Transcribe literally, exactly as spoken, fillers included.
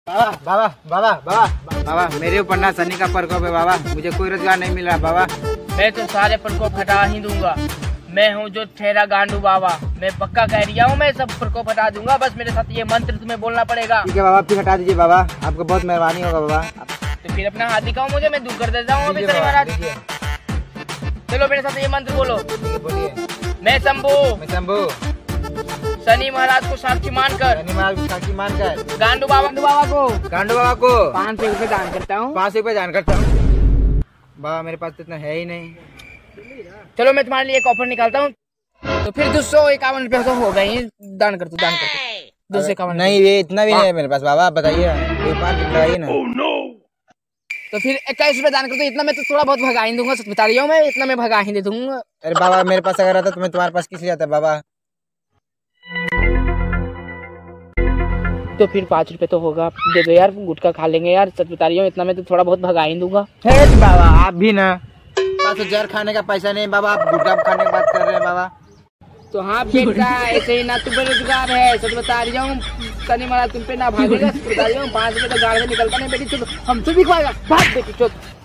बाबा बाबा बाबा बाबा बाबा मेरे ऊपर ना शनि का प्रकोप है बाबा, मुझे कोई रोजगार नहीं मिल रहा बाबा। मैं तो सारे प्रकोप हटा ही दूंगा। मैं हूँ जो ठहरा गांडू बाबा, मैं पक्का कह रहा हूँ, मैं सब प्रकोप हटा दूंगा। बस मेरे साथ ये मंत्र तुम्हें बोलना पड़ेगा। ठीक है बाबा, फिर हटा दीजिए बाबा, आपको बहुत मेहरबानी होगा बाबा। तो फिर अपना हाथ दिखाओ मुझे, मैं दूर कर देता हूँ अभी शनि महाराज। चलो मेरे साथ ये मंत्र बोलो। बोलिए। मैं शंभू मैं शंभू शनि महाराज को साक्षी मानकर शनि महाराज को साक्षी मानकर गांडू बाबा बाबा को गांडू बाबा को पाँच सौ रुपए दान करता हूँ। पाँच सौ रुपए दान करता हूँ बाबा, मेरे पास तो इतना है ही नहीं। चलो मैं तुम्हारे लिए एक ऑफर निकालता हूँ। तो फिर दो सौ इक्यावन रुपए तो हो गए, दान कर दो दान कर दो सौ इक्यावन। नहीं ये इतना भी नहीं है मेरे पास बाबा, बताइए बताइए ना। तो फिर इक्कीस रुपए दान कर दो, इतना मैं तो थोड़ा बहुत भगा ही दूंगा। सच बता रही हूँ मैं, इतना मैं भगा ही दे दूंगा। अरे बाबा मेरे पास अगर आता तो मैं तुम्हारे पास किस लिए आता बाबा। तो फिर पाँच रुपए तो होगा, दे दो यार, गुटखा खा लेंगे यार। सच बता रही हूँ, इतना मैं तो थोड़ा बहुत भगा ही दूंगा। बाबा आप भी ना, पास जहर खाने का पैसा नहीं बाबा, आप गुटखा खाने की बात कर रहे हैं बाबा। तो हाँ बेटा, ऐसे ही ना तू बेरोजगार है। सच बता रही हूँ, शनि महाराज तुम पे ना भागेगा। सच बता रही हूँ, पाँच रुपए तो गाड़ी से निकलता नहीं बेटी, हमसे भी खाएगा। भाग बेटी चुप।